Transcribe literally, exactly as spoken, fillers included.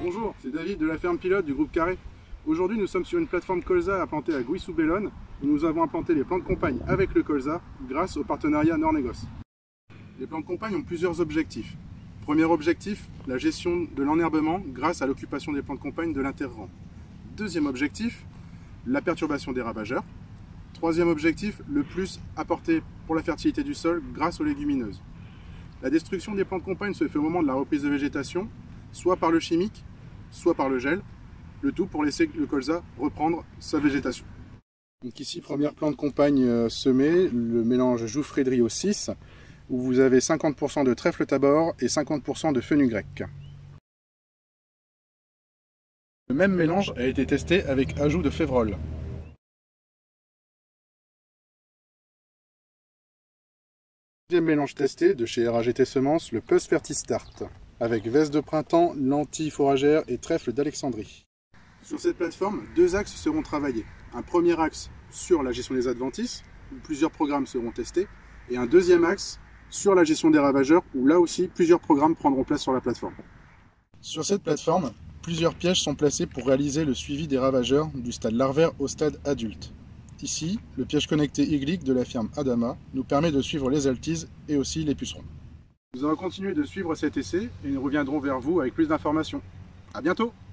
Bonjour, c'est David de la ferme pilote du groupe Carré. Aujourd'hui, nous sommes sur une plateforme colza implantée à Gouy-sous-Bellone où nous avons implanté les plants de compagne avec le colza grâce au partenariat Nord-Négoce. Les plants de compagne ont plusieurs objectifs. Premier objectif, la gestion de l'enherbement grâce à l'occupation des plants de compagne de l'interrang. Deuxième objectif, la perturbation des ravageurs. Troisième objectif, le plus apporté pour la fertilité du sol grâce aux légumineuses. La destruction des plants de compagne se fait au moment de la reprise de végétation, soit par le chimique, soit par le gel, le tout pour laisser le colza reprendre sa végétation. Donc ici, première plante de compagne semée, le mélange Jouffredrio six, où vous avez cinquante pour cent de trèfle tabor et cinquante pour cent de fenugrec. Le même mélange a été testé avec ajout de févrole. Deuxième mélange testé de chez R A G T Semences, le Plus Fertistart, avec veste de printemps, lentilles fourragères et trèfle d'Alexandrie. Sur cette plateforme, deux axes seront travaillés. Un premier axe sur la gestion des adventices, où plusieurs programmes seront testés, et un deuxième axe sur la gestion des ravageurs, où là aussi plusieurs programmes prendront place sur la plateforme. Sur cette plateforme, plusieurs pièges sont placés pour réaliser le suivi des ravageurs du stade larvaire au stade adulte. Ici, le piège connecté Iglic de la firme Adama nous permet de suivre les altises et aussi les pucerons. Nous allons continuer de suivre cet essai et nous reviendrons vers vous avec plus d'informations. À bientôt!